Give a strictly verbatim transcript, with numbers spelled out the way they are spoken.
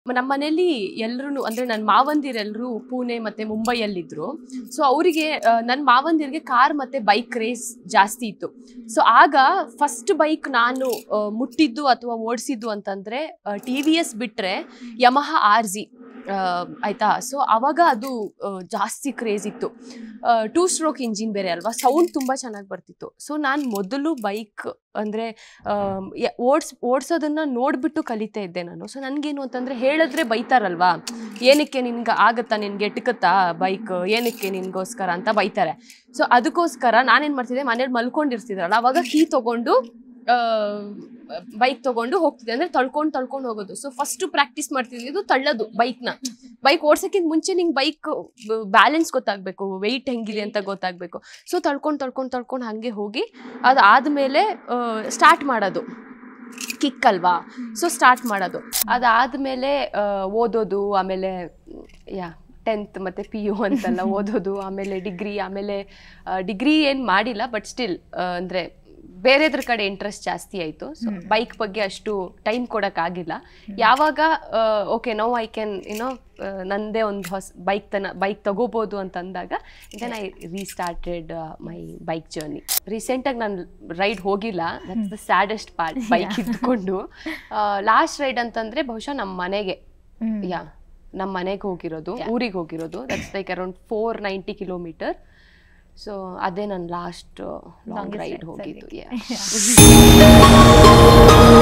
ನಮ್ಮ ಮನೆಯಲ್ಲಿ ಎಲ್ಲರೂ ಅಂದ್ರೆ ನನ್ನ ಮಾವಂದಿರೆಲ್ಲರೂ ಪುಣೆ ಮತ್ತೆ ಮುಂಬೈಯಲ್ಲಿದ್ರು. ಸೊ ಅವರಿಗೆ ನನ್ನ ಮಾವಂದಿರಿಗೆ ಕಾರ್ ಮತ್ತೆ ಬೈಕ್ ಕ್ರೇಜ್ ಜಾಸ್ತಿ ಇತ್ತು. ಸೊ ಆಗ ಫಸ್ಟ್ ಬೈಕ್ ನಾನು ಮುಟ್ಟಿದ್ದು ಅಥವಾ ಓಡಿಸಿದ್ದು ಅಂತಂದ್ರೆ ಟಿ ವಿ ಎಸ್ ಬಿಟ್ರೆ ಯಮಹಾ ಆರ್ ಜಿ ಆಯ್ತಾ. ಸೊ ಅವಾಗ ಅದು ಜಾಸ್ತಿ ಕ್ರೇಜ್ ಇತ್ತು. ಟೂ ಸ್ಟ್ರೋಕ್ ಇಂಜಿನ್ ಬೇರೆ ಅಲ್ವಾ, ಸೌಂಡ್ ತುಂಬ ಚೆನ್ನಾಗಿ ಬರ್ತಿತ್ತು. ಸೊ ನಾನು ಮೊದಲು ಬೈಕ್ ಅಂದರೆ ಓಡ್ಸ್ ಓಡಿಸೋದನ್ನ ನೋಡಿಬಿಟ್ಟು ಕಲಿತಾ ಇದ್ದೆ ನಾನು. ಸೊ ನನಗೇನು ಅಂತಂದರೆ ಹೇಳಿದ್ರೆ ಬೈತಾರಲ್ವಾ, ಏನಕ್ಕೆ ನಿನ್ಗೆ ಆಗುತ್ತಾ, ನಿನ್ಗೆ ಎಟ್ಕತ್ತಾ ಬೈಕ್, ಏನಕ್ಕೆ ನಿನ್ಗೋಸ್ಕರ ಅಂತ ಬೈತಾರೆ. ಸೊ ಅದಕ್ಕೋಸ್ಕರ ನಾನೇನು ಮಾಡ್ತಿದ್ದೆ, ಮನೇಲಿ ಮಲ್ಕೊಂಡಿರ್ತಿದ್ರಲ್ಲ ಅವಾಗ ಕೀ ತೊಗೊಂಡು ಬೈಕ್ ತಗೊಂಡು ಹೋಗ್ತಿದ್ದೆ, ಅಂದ್ರೆ ತಳ್ಕೊಂಡು ತಳ್ಕೊಂಡು ಹೋಗೋದು. ಸೊ ಫಸ್ಟ್ ಪ್ರಾಕ್ಟೀಸ್ ಮಾಡ್ತಿದ್ದು ತಳ್ಳೋದು ಬೈಕ್ನ. ಬೈಕ್ ಓಡ್ಸೋಕ್ಕಿಂತ ಮುಂಚೆ ನಿಂಗೆ ಬೈಕ್ ಬ್ಯಾಲೆನ್ಸ್ ಗೊತ್ತಾಗಬೇಕು, ವೆಯ್ಟ್ ಹೆಂಗಿದೆ ಅಂತ ಗೊತ್ತಾಗಬೇಕು. ಸೊ ತಳ್ಕೊಂಡು ತಳ್ಕೊಂಡು ತಳ್ಕೊಂಡು ಹಾಗೆ ಹೋಗಿ ಅದಾದಮೇಲೆ ಸ್ಟಾರ್ಟ್ ಮಾಡೋದು, ಕಿಕ್ ಅಲ್ವಾ. ಸೊ ಸ್ಟಾರ್ಟ್ ಮಾಡೋದು, ಅದಾದಮೇಲೆ ಓದೋದು, ಆಮೇಲೆ ಯಾ ಟೆಂತ್ ಮತ್ತು ಪಿ ಯು ಅಂತೆಲ್ಲ ಓದೋದು, ಆಮೇಲೆ ಡಿಗ್ರಿ. ಆಮೇಲೆ ಡಿಗ್ರಿ ಏನು ಮಾಡಿಲ್ಲ, ಬಟ್ ಸ್ಟಿಲ್ ಅಂದರೆ ಬೇರೆದ್ರ ಕಡೆ ಇಂಟ್ರೆಸ್ಟ್ ಜಾಸ್ತಿ ಆಯಿತು. ಸೊ ಬೈಕ್ ಬಗ್ಗೆ ಅಷ್ಟು ಟೈಮ್ ಕೊಡೋಕ್ಕಾಗಿಲ್ಲ. ಯಾವಾಗ ಓಕೆ ನೋ ಐ ಕ್ಯಾನ್ ಏನೋ ನನ್ನದೇ ಒಂದು ಹೊಸ ಬೈಕ್ ತನ ಬೈಕ್ ತಗೋಬೋದು ಅಂತಂದಾಗ then I restarted my bike journey. ರೀಸೆಂಟಾಗಿ ನಾನು ರೈಡ್ ಹೋಗಿಲ್ಲ, that's the saddest part. Bike ಇದ್ಕೊಂಡು ಲಾಸ್ಟ್ ರೈಡ್ ಅಂತಂದರೆ ಬಹುಶಃ ನಮ್ಮ ಮನೆಗೆ, ಯಾ ನಮ್ಮ ಮನೆಗೆ ಹೋಗಿರೋದು, ಊರಿಗೆ ಹೋಗಿರೋದು. That's like around four ninety kilometre. So ಅದೇ ನನ್ನ ಲಾಸ್ಟ್ ಲಾಂಗ್ ರೈಡ್ ಹೋಗಿದ್ದು.